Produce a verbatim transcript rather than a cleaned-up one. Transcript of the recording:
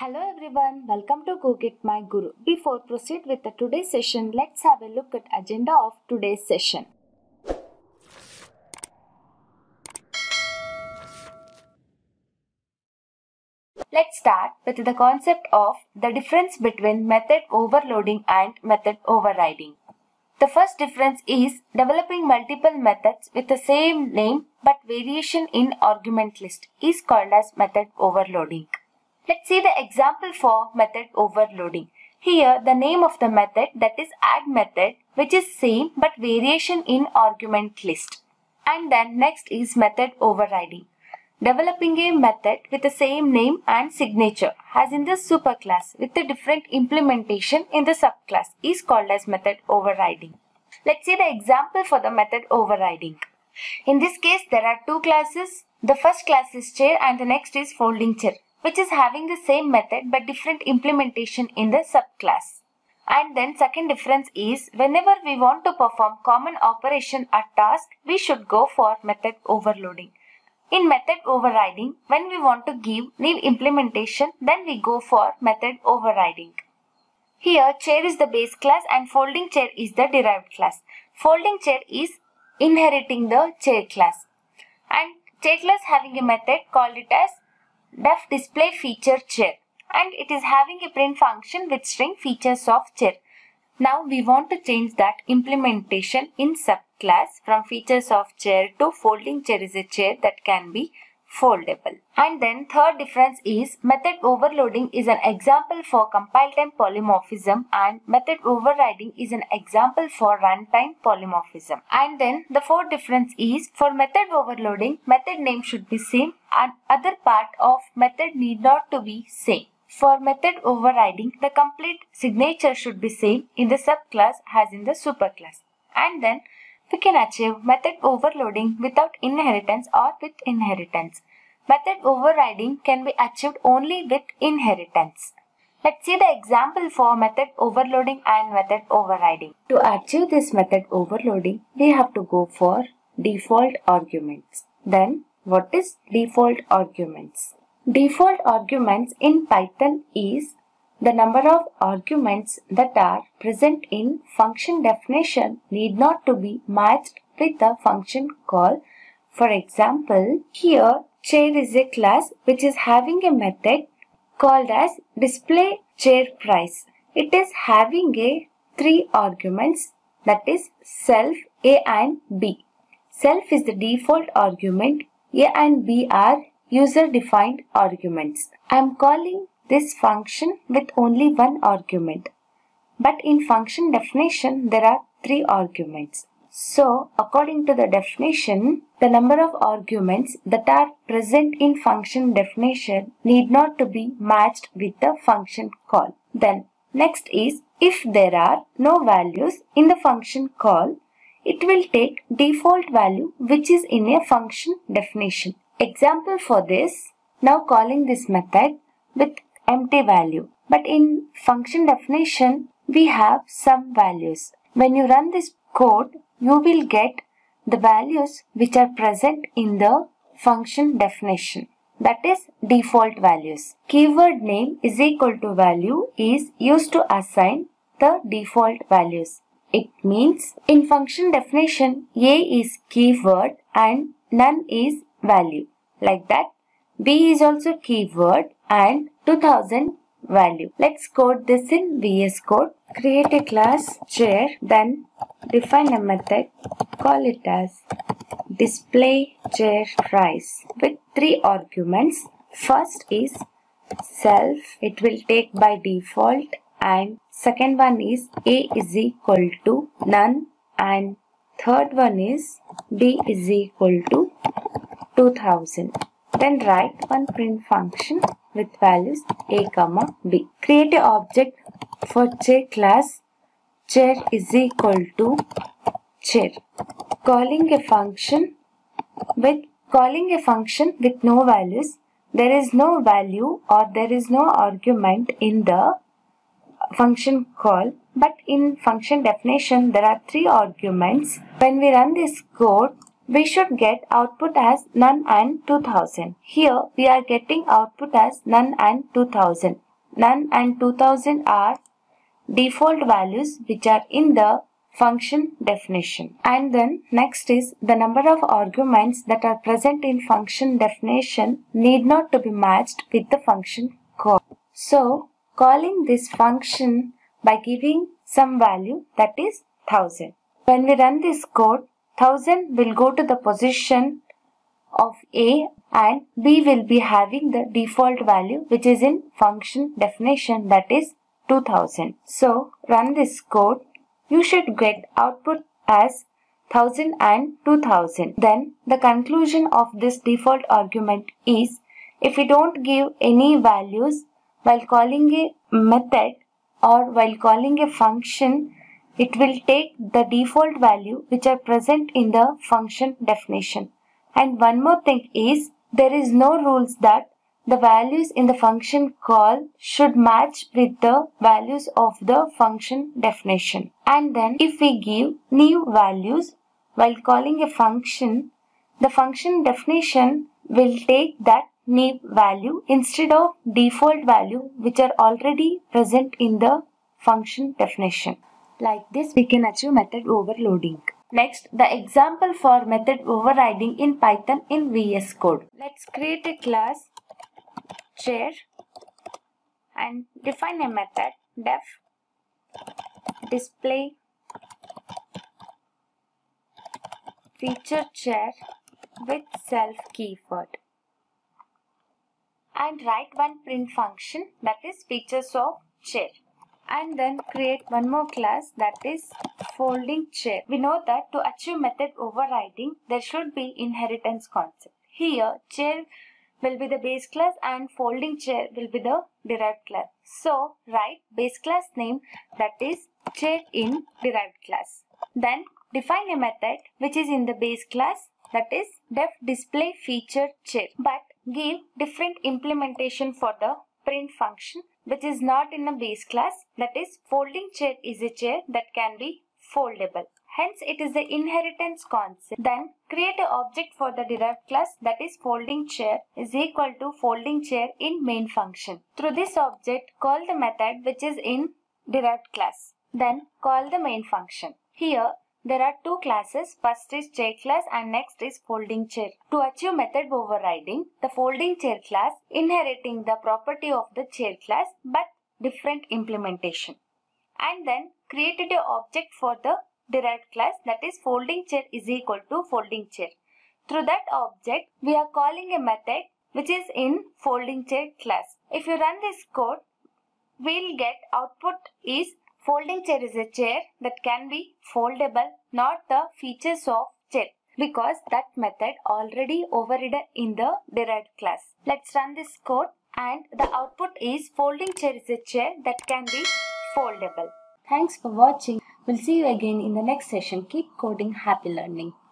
Hello everyone, welcome to Cook It My Guru. Before proceed with the today's session, let's have a look at agenda of today's session. Let's start with the concept of the difference between method overloading and method overriding. The first difference is developing multiple methods with the same name but variation in argument list is called as method overloading. Let's see the example for method overloading. Here the name of the method, that is add method, which is same but variation in argument list. And then next is method overriding. Developing a method with the same name and signature as in the superclass with a different implementation in the subclass is called as method overriding. Let's see the example for the method overriding. In this case there are two classes. The first class is chair and the next is folding chair, which is having the same method but different implementation in the subclass. And then second difference is whenever we want to perform common operation or task, we should go for method overloading. In method overriding, when we want to give new implementation, then we go for method overriding. Here chair is the base class and folding chair is the derived class. Folding chair is inheriting the chair class. And chair class having a method called it as def display feature chair, and it is having a print function with string features of chair. Now we want to change that implementation in subclass from features of chair to folding chair is a chair that can be foldable. And then third difference is method overloading is an example for compile time polymorphism and method overriding is an example for runtime polymorphism. And then the fourth difference is for method overloading, method name should be same and other part of method need not to be same. For method overriding, the complete signature should be same in the subclass as in the superclass. And then we can achieve method overloading without inheritance or with inheritance. Method overriding can be achieved only with inheritance. Let's see the example for method overloading and method overriding. To achieve this method overloading, we have to go for default arguments. Then what is default arguments? Default arguments in Python is the number of arguments that are present in function definition need not to be matched with the function call. For example, here chair is a class which is having a method called as display chair price. It is having a three arguments, that is self, A and B. Self is the default argument, A and B are user defined arguments. I am calling this function with only one argument. But in function definition, there are three arguments. So, according to the definition, the number of arguments that are present in function definition need not to be matched with the function call. Then, next is if there are no values in the function call, it will take default value which is in a function definition. Example for this, now calling this method with empty value. But in function definition, we have some values. When you run this code, you will get the values which are present in the function definition. That is default values. Keyword name is equal to value is used to assign the default values. It means in function definition, A is keyword and none is value. Like that, B is also keyword and two thousand value. Let's code this in V S Code. Create a class chair, then define a method, call it as display chair price with three arguments. First is self, it will take by default, and second one is A is equal to none, and third one is B is equal to two thousand. Then write one print function with values A comma B. Create an object for chair class. Chair is equal to chair. Calling a function with calling a function with no values. There is no value or there is no argument in the function call, but in function definition there are three arguments. When we run this code, we should get output as none and two thousand. Here we are getting output as none and two thousand. none and two thousand are default values which are in the function definition. And then next is the number of arguments that are present in function definition need not to be matched with the function call. So calling this function by giving some value, that is one thousand. When we run this code, one thousand will go to the position of A and B will be having the default value which is in function definition, that is two thousand. So run this code. You should get output as one thousand and two thousand. Then the conclusion of this default argument is, if we don't give any values while calling a method or while calling a function, it will take the default value which are present in the function definition. And one more thing is, there is no rules that the values in the function call should match with the values of the function definition. And then if we give new values while calling a function, the function definition will take that new value instead of default value which are already present in the function definition. Like this, we can achieve method overloading. Next, the example for method overriding in Python in V S Code. Let's create a class chair and define a method def display feature chair with self keyword, and write one print function, that is features of chair. And then create one more class, that is folding chair. We know that to achieve method overriding, there should be inheritance concept. Here chair will be the base class and folding chair will be the derived class. So write base class name, that is chair in derived class. Then define a method which is in the base class, that is def display feature chair, but give different implementation for the print function which is not in a base class, that is folding chair is a chair that can be foldable. Hence it is the inheritance concept. Then create an object for the derived class, that is folding chair is equal to folding chair in main function. Through this object, call the method which is in derived class. Then call the main function. Here there are two classes, first is chair class and next is folding chair. To achieve method overriding, the folding chair class inheriting the property of the chair class but different implementation. And then created an object for the derived class, that is folding chair is equal to folding chair. Through that object, we are calling a method which is in folding chair class. If you run this code, we'll get output is folding chair is a chair that can be foldable, not the features of chair, because that method already overridden in the derived class. Let's run this code and the output is folding chair is a chair that can be foldable. Thanks for watching. We'll see you again in the next session. Keep coding, happy learning.